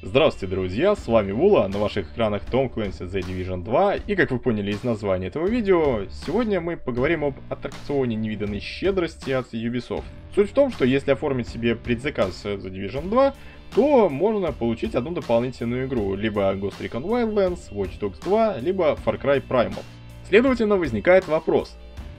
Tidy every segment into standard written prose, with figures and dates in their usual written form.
Здравствуйте, друзья, с вами Вула, на ваших экранах Tom Clancy's The Division 2, и как вы поняли из названия этого видео, сегодня мы поговорим об аттракционе невиданной щедрости от Ubisoft. Суть в том, что если оформить себе предзаказ The Division 2, то можно получить одну дополнительную игру, либо Ghost Recon Wildlands, Watch Dogs 2, либо Far Cry Primal. Следовательно, возникает вопрос,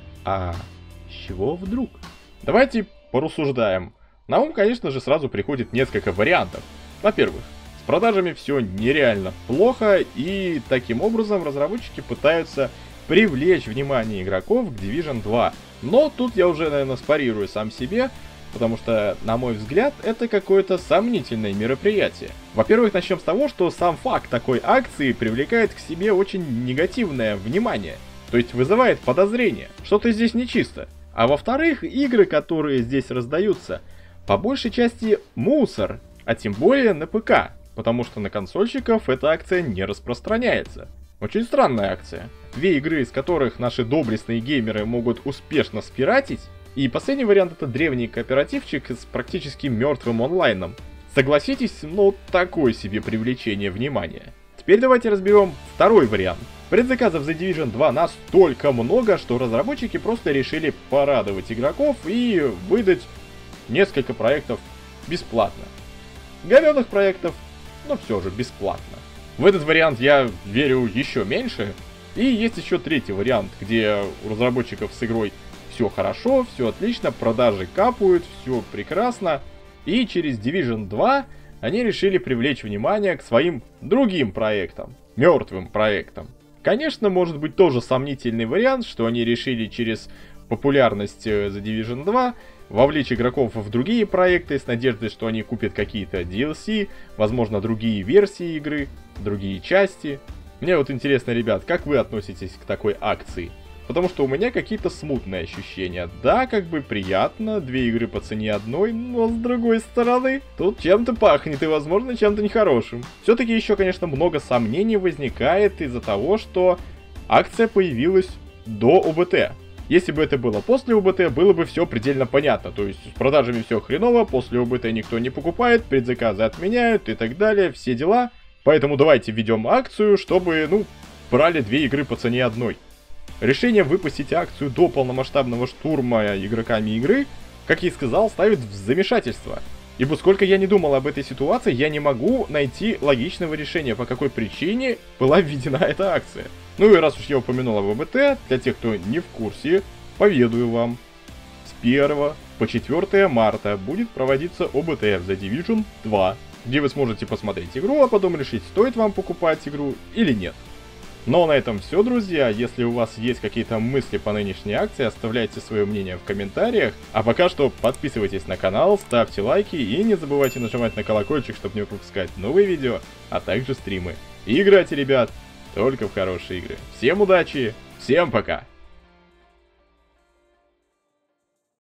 а с чего вдруг? Давайте порассуждаем. На ум, конечно же, сразу приходит несколько вариантов. Во-первых, с продажами все нереально плохо, и таким образом разработчики пытаются привлечь внимание игроков к Division 2. Но тут я уже, наверное, спарирую сам себе, потому что, на мой взгляд, это какое-то сомнительное мероприятие. Во-первых, начнем с того, что сам факт такой акции привлекает к себе очень негативное внимание. То есть вызывает подозрение, что-то здесь нечисто. А во-вторых, игры, которые здесь раздаются, по большей части мусор, а тем более на ПК. Потому что на консольщиков эта акция не распространяется. Очень странная акция. Две игры, из которых наши доблестные геймеры могут успешно спиратить. И последний вариант — это древний кооперативчик с практически мертвым онлайном. Согласитесь, ну такое себе привлечение внимания. Теперь давайте разберем второй вариант. Предзаказов The Division 2 настолько много, что разработчики просто решили порадовать игроков и выдать несколько проектов бесплатно. Говёных проектов, но все же бесплатно. В этот вариант я верю еще меньше. И есть еще третий вариант, где у разработчиков с игрой все хорошо, все отлично, продажи капают, все прекрасно. И через Division 2 они решили привлечь внимание к своим другим проектам, мертвым проектам. Конечно, может быть тоже сомнительный вариант, что они решили через популярность The Division 2 вовлечь игроков в другие проекты с надеждой, что они купят какие-то DLC, возможно, другие версии игры, другие части. Мне вот интересно, ребят, как вы относитесь к такой акции? Потому что у меня какие-то смутные ощущения. Да, как бы приятно, две игры по цене одной, но с другой стороны, тут чем-то пахнет и, возможно, чем-то нехорошим. Все-таки еще, конечно, много сомнений возникает из-за того, что акция появилась до ОБТ. Если бы это было после ОБТ, было бы все предельно понятно. То есть с продажами все хреново, после ОБТ никто не покупает, предзаказы отменяют и так далее, все дела. Поэтому давайте введем акцию, чтобы, брали две игры по цене одной. Решение выпустить акцию до полномасштабного штурма игроками игры, как я и сказал, ставит в замешательство. Ибо сколько я не думал об этой ситуации, я не могу найти логичного решения, по какой причине была введена эта акция. Ну и раз уж я упомянул об ОБТ, для тех, кто не в курсе, поведаю вам. С 1 по 4 марта будет проводиться ОБТ в The Division 2, где вы сможете посмотреть игру, а потом решить, стоит вам покупать игру или нет. Но на этом все, друзья. Если у вас есть какие-то мысли по нынешней акции, оставляйте свое мнение в комментариях. А пока что подписывайтесь на канал, ставьте лайки и не забывайте нажимать на колокольчик, чтобы не пропускать новые видео, а также стримы. И играйте, ребят, только в хорошие игры. Всем удачи, всем пока!